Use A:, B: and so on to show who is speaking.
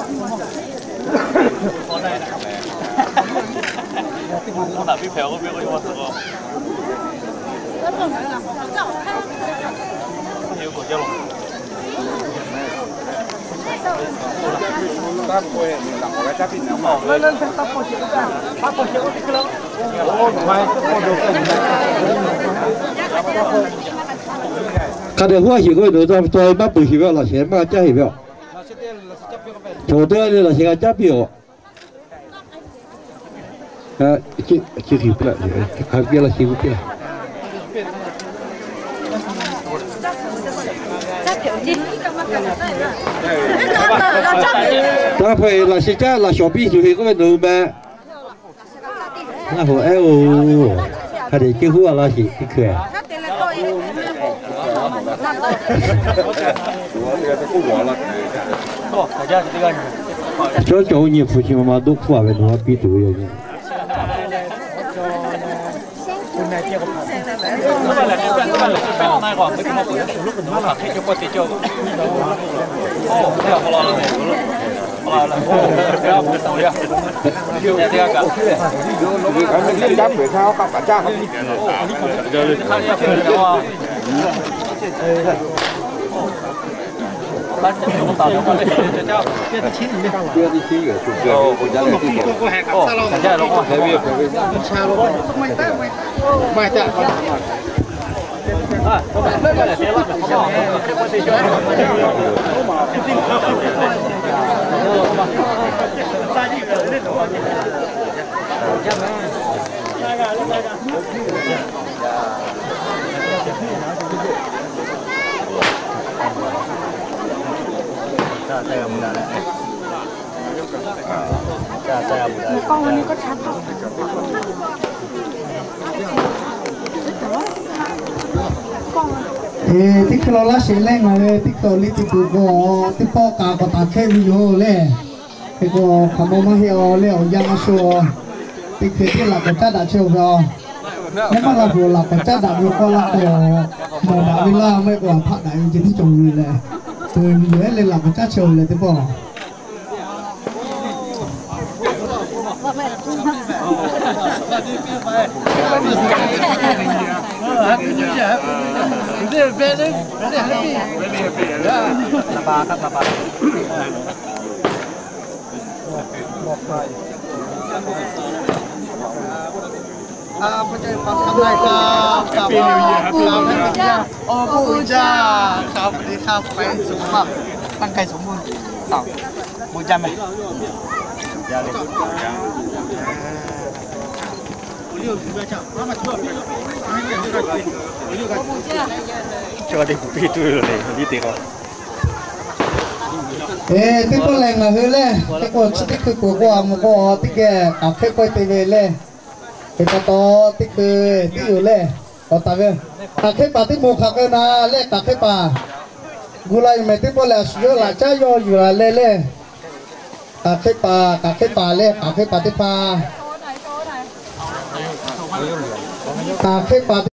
A: 我拿笔票，我别个我这个。有国家了。
B: 看到花喜个都在把不喜欢了，先把加喜票。球队的了，先加票。这喜不了，看别了，喜不了。那会那些家那小兵就会个能呗。那会哎哦，还得几乎那些挺可爱。
A: 哦，大家这个。
B: 这叫你父亲妈妈都苦啊，为什么比都要你？ที่เราละเสียแรงเลยที่ตัวลิติบุกที่พ่อกากตาแค่วิโอเลยที่ก็ขโมยมาเหี่ยวเลี้ยวยามาชัวที่คือที่หลักจัดด่าเชียวเราแล้วมาเราหัวหลักจัดด่าอยู่ก็ละก็หมดด่าเวลาไม่กว่าพักด่าอยู่ที่จงเลยตัวมีเยอะเลยหลักจัดเชียวเลยที่พ่อพระเจ้าฟังคำไรครับกับโอ้ปู่จ้าครับสวัสดีครับไปสุขภาพร่างกายสมบูรณ์ต่อปู่จ้าไหมจ้าเลยcho đi cũng biết tôi rồi đi tìm rồi ê cái con lành là hơi lên cái con tích cực của một con tích kè cà phê quay tv lên cái con to tích từ tích ở lên có ta về cà phê bà tích một khắc na lên cà phê bà gulai mày tích con là sữa là trái yoอยู่là lên lên cà phê bà lên cà phê bà tích bà cà phê bà